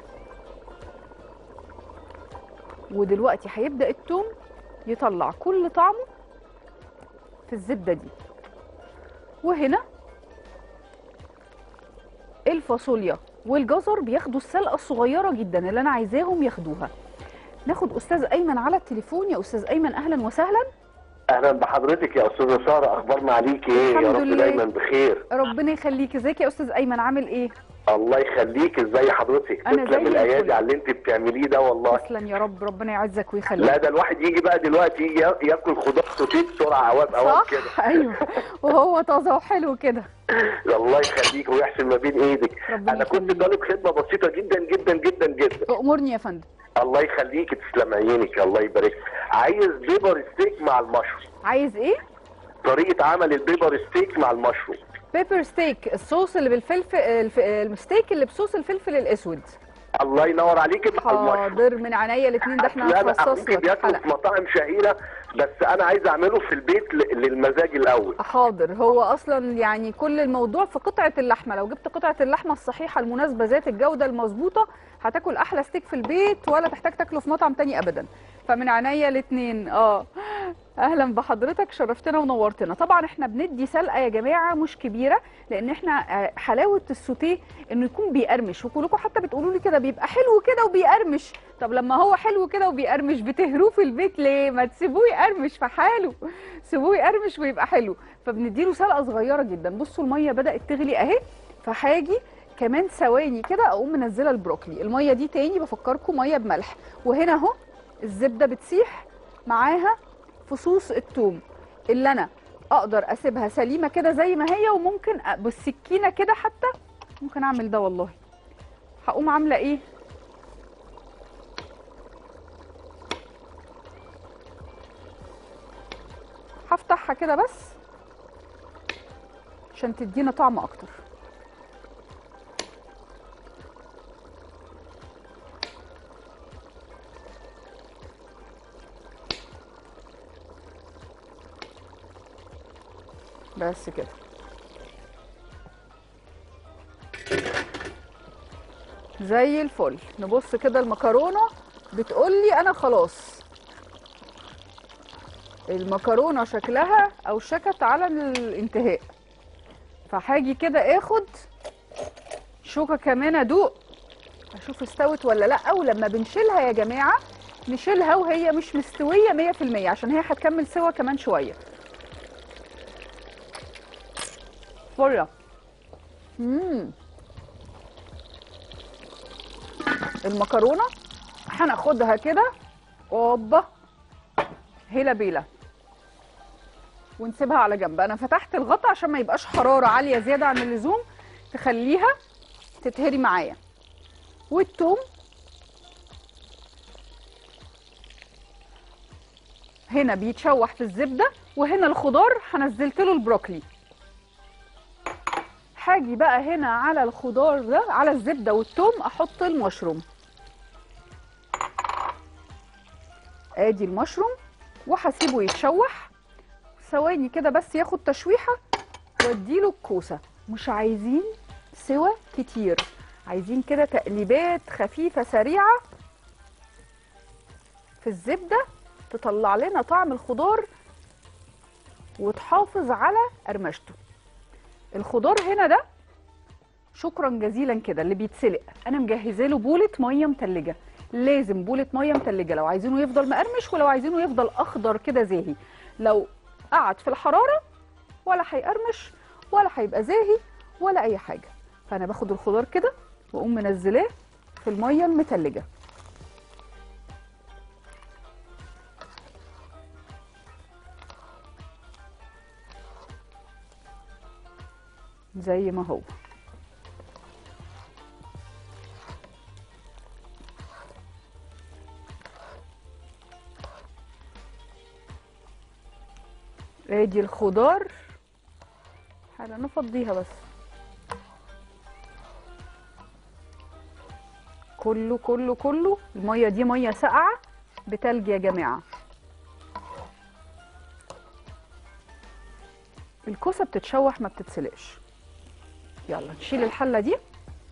ودلوقتي هيبدا الثوم يطلع كل طعمه في الزبده دي. وهنا الفاصوليا والجزر بياخدوا السلقه الصغيره جدا اللي انا عايزاهم ياخدوها. ناخد استاذ ايمن على التليفون. يا استاذ ايمن اهلا وسهلا. اهلا بحضرتك يا استاذه ساره، اخبارنا عليكي ايه؟ يا رب دايما بخير. ربنا يخليك. ازيك يا استاذ ايمن عامل ايه؟ الله يخليك. ازاي حضرتك؟ أنا تسلم زي الايادي الفل. على اللي انت بتعمليه ده والله. تسلم يا رب، ربنا يعزك ويخليك. لا ده الواحد يجي بقى دلوقتي يجي ياكل خضار سوتيه بسرعه اوام اوام كده. صح ايوه، وهو طازه وحلو كده. الله يخليك ويحسن ما بين ايدك. ربنا انا كنت يخليك. طالب خدمه بسيطه جدا جدا جدا جدا. امرني يا فندم. الله يخليك تسلم عينك الله يبارك. عايز بيبر ستيك مع المشروم. عايز ايه؟ طريقه عمل البيبر ستيك مع المشروم. بيبر ستيك، الصوص اللي بالفلفل الف... الستيك اللي بصوص الفلفل الاسود. الله ينور عليك. مع المشروم. حاضر من عينيا الاثنين، ده احنا لا لا هنخصص ممكن لك بياكلوا في حلقه. مطاعم شهيره، بس انا عايز اعمله في البيت ل- للمزاج الاول. حاضر. هو اصلا يعني كل الموضوع في قطعه اللحمه. لو جبت قطعه اللحمه الصحيحه المناسبه ذات الجوده المظبوطه هتاكل احلى ستيك في البيت ولا تحتاج تاكله في مطعم تاني ابدا. فمن عينيا الاثنين. اه اهلا بحضرتك، شرفتنا ونورتنا. طبعا احنا بندي سلقه يا جماعه مش كبيره، لان احنا آه، حلاوه السوتيه انه يكون بيقرمش. وكلكم حتى بتقولوا لي كده بيبقى حلو كده وبيقرمش. طب لما هو حلو كده وبيقرمش بتهروه في البيت ليه؟ ما تسيبوه يقرمش في حاله، سيبوه يقرمش ويبقى حلو. فبنديله سلقه صغيره جدا. بصوا الميه بدات تغلي اهي، فهاجي كمان ثواني كده اقوم منزله البروكلي. الميه دي تاني بفكركم ميه بملح. وهنا اهو الزبده بتسيح معاها فصوص الثوم اللي انا اقدر اسيبها سليمه كده زي ما هي، وممكن أ- بالسكينه كده حتى ممكن اعمل ده والله. هقوم عامله ايه؟ هفتحها كده بس عشان تدينا طعم اكتر. بس كده. زي الفل. نبص كده المكرونه بتقولي انا خلاص. المكرونه شكلها اوشكت على الانتهاء. فهاجي كده اخد شوكه كمان ادوق اشوف استوت ولا لا. ولما بنشيلها يا جماعه نشيلها وهي مش مستويه مية في المية عشان هي هتكمل سوا كمان شويه. فله. امم المكرونه هناخدها كده اوبا هيلا بيلا ونسيبها على جنب. انا فتحت الغطا عشان ما يبقاش حراره عاليه زياده عن اللزوم تخليها تتهري معايا. والثوم هنا بيتشوح في الزبده، وهنا الخضار هنزلت له البروكلي. هاجي بقى هنا على الخضار ده على الزبده والثوم احط المشروم. ادي المشروم وهسيبه يتشوح ثواني كده بس ياخد تشويحه واديله الكوسه. مش عايزين سوا كتير، عايزين كده تقليبات خفيفه سريعه في الزبده تطلع لنا طعم الخضار وتحافظ على قرمشته. الخضار هنا ده شكرا جزيلا كده. اللي بيتسلق انا مجهزه له بوله ميه متلجه، لازم بوله ميه متلجه لو عايزينه يفضل مقرمش ولو عايزينه يفضل اخضر كده زاهي. لو قعد في الحراره ولا هيقرمش ولا هيبقى زاهي ولا اي حاجه. فانا باخد الخضار كده واقوم منزلاه في الميه المتلجه. زي ما هو. ادي الخضار، حالا نفضيها بس. كله كله كله. الميه دي ميه ساقعه بتلج يا جماعه. الكوسه بتتشوح ما بتتسلقش. يلا نشيل الحله دي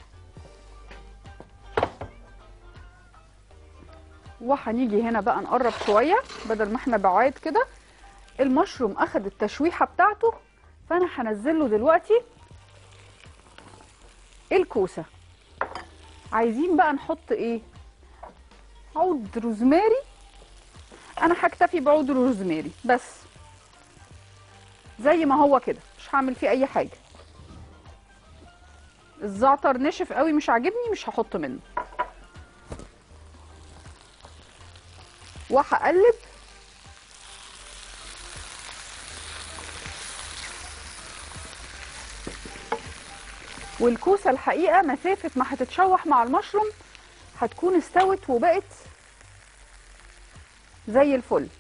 وهنيجي هنا بقى نقرب شويه بدل ما احنا بعاد كده. المشروم اخد التشويحه بتاعته، فانا هنزل له دلوقتي الكوسه. عايزين بقى نحط ايه؟ عود روزماري. انا هكتفي بعود روزماري بس زي ما هو كده، مش هعمل فيه اي حاجه. الزعتر نشف قوي مش عاجبني، مش هحط منه. وهقلب والكوسه الحقيقه مسافه ما هتتشوح مع المشروم هتكون استوت وبقت زي الفل.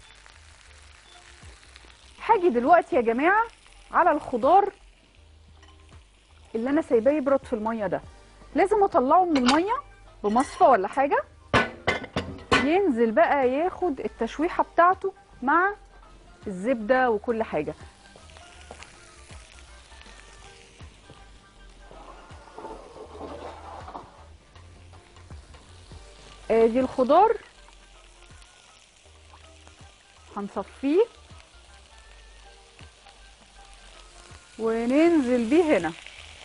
هاجي دلوقتي يا جماعه على الخضار اللي انا سايباه يبرد في الميه ده. لازم اطلعه من الميه بمصفى ولا حاجه ينزل بقى ياخد التشويحه بتاعته مع الزبده وكل حاجه. ادي الخضار هنصفيه وننزل بيه هنا.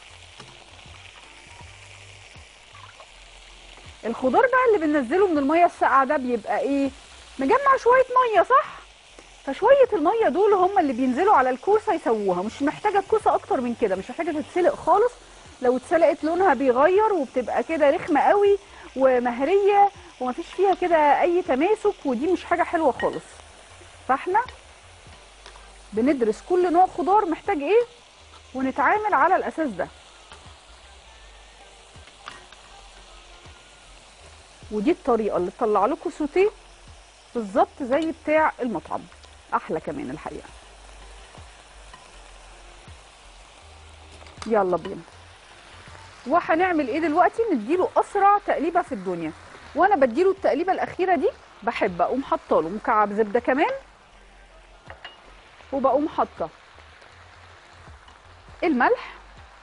الخضار بقى اللي بننزله من الميه الساقعه ده بيبقى ايه؟ مجمع شويه ميه صح؟ فشويه الميه دول هم اللي بينزلوا على الكوسه يسووها. مش محتاجه الكوسه اكتر من كده، مش محتاجه تتسلق خالص. لو اتسلقت لونها بيغير وبتبقى كده رخمه قوي ومهريه ومفيش فيها كده اي تماسك، ودي مش حاجه حلوه خالص. فاحنا بندرس كل نوع خضار محتاج ايه ونتعامل على الاساس ده. ودي الطريقه اللي تطلع لكم سوتيه بالظبط زي بتاع المطعم، احلى كمان الحقيقه. يلا بينا. وهنعمل ايه دلوقتي؟ نديله اسرع تقليبه في الدنيا. وانا بديله التقليبه الاخيره دي بحب اقوم حاطه له مكعب زبده كمان، وبقوم حاطه الملح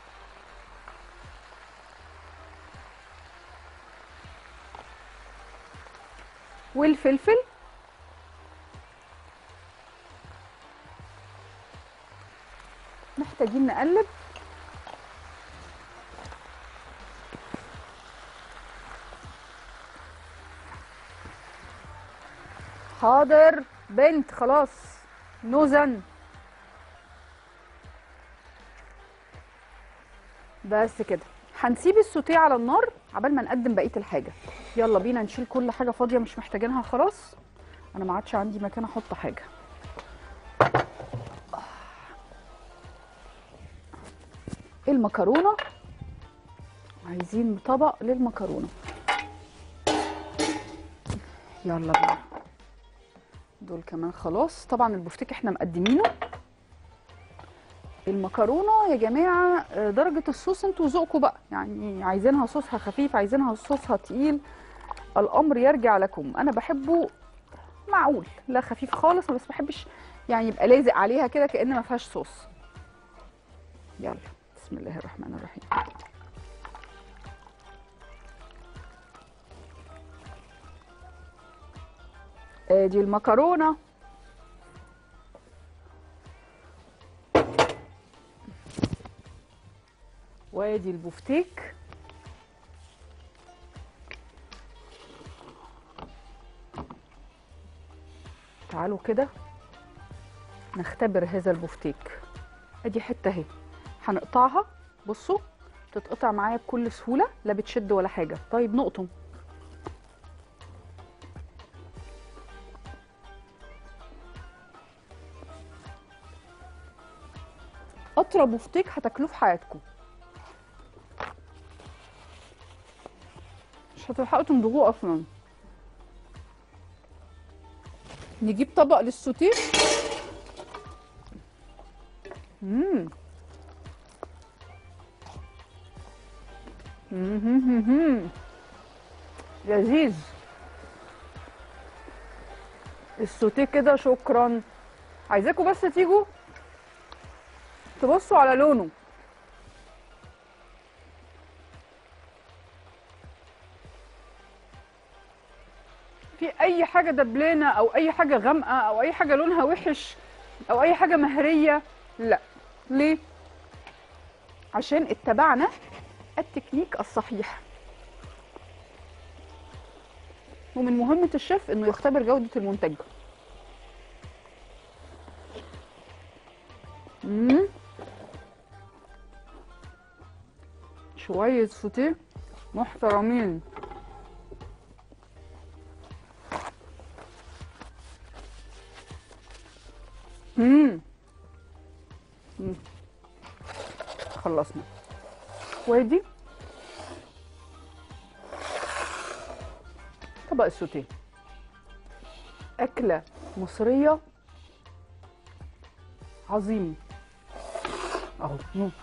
والفلفل محتاجين نقلب. حاضر بنت، خلاص نوزن. بس كده هنسيب السوتيه على النار عبال ما نقدم بقيه الحاجه. يلا بينا نشيل كل حاجه فاضيه مش محتاجينها خلاص. انا ما عادش عندي مكان احط حاجه. المكرونه، عايزين طبق للمكرونه. يلا بينا. دول كمان خلاص. طبعا البفتيك احنا مقدمينه. المكرونه يا جماعه درجه الصوص انتوا ذوقكم بقى، يعني عايزينها صوصها خفيف عايزينها صوصها تقيل، الامر يرجع لكم. انا بحبه معقول، لا خفيف خالص، بس ما بحبش يعني يبقى لازق عليها كده كأن ما فيهاش صوص. يلا بسم الله الرحمن الرحيم. ادي المكرونه. وادي البفتيك. تعالوا كده نختبر هذا البفتيك. ادي حته اهي هنقطعها، بصوا تتقطع معايا بكل سهوله، لا بتشد ولا حاجه. طيب نقطم. اطرى بفتيك هتاكلوه في حياتكم، مش هتلحقوا تمضغوه اصلا. نجيب طبق للسوتيه. امم امم لذيذ السوتيه كده. شكرا. عايزاكم بس تيجوا تبصوا على لونه. في اي حاجه دبلانه او اي حاجه غامقه او اي حاجه لونها وحش او اي حاجه مهريه؟ لا. ليه؟ عشان اتبعنا التكنيك الصحيح، ومن مهمه الشيف انه يختبر جوده المنتج. امم شويه سوتيه محترمين. امم خلصنا. وادي طبق السوتيه، اكله مصريه عظيم اهو.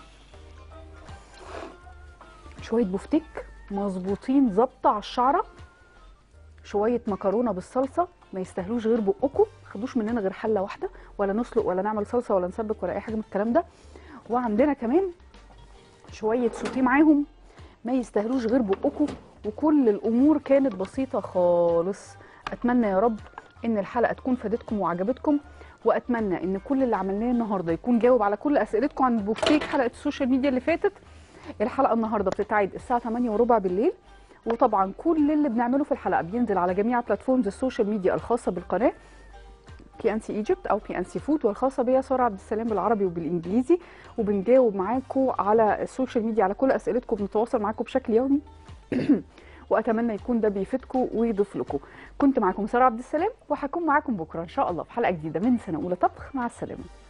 شويه بفتيك مظبوطين ظابطه على الشعره، شويه مكرونه بالصلصه ما يستاهلوش غير بقكم، ما خدوش مننا غير حله واحده، ولا نسلق ولا نعمل صلصه ولا نسبك ولا اي حاجه من الكلام ده. وعندنا كمان شويه سوتيه معاهم ما يستاهلوش غير بقكم، وكل الامور كانت بسيطه خالص. اتمنى يا رب ان الحلقه تكون فادتكم وعجبتكم، واتمنى ان كل اللي عملناه النهارده يكون جاوب على كل اسئلتكم عن البوفتيك حلقه السوشيال ميديا اللي فاتت. الحلقه النهارده بتتعاد الساعه ثمانية وربع بالليل، وطبعا كل اللي بنعمله في الحلقه بينزل على جميع بلاتفورمز السوشيال ميديا الخاصه بالقناه، بي ان سي ايجيبت او بي ان سي فود، والخاصه بيا ساره عبد السلام بالعربي وبالانجليزي. وبنجاوب معاكم على السوشيال ميديا على كل اسئلتكم، بنتواصل معاكم بشكل يومي. واتمنى يكون ده بيفيدكم ويضيف لكم. كنت معاكم ساره عبد السلام، وهكون معاكم بكره ان شاء الله في حلقه جديده من سنه اولى طبخ. مع السلامه.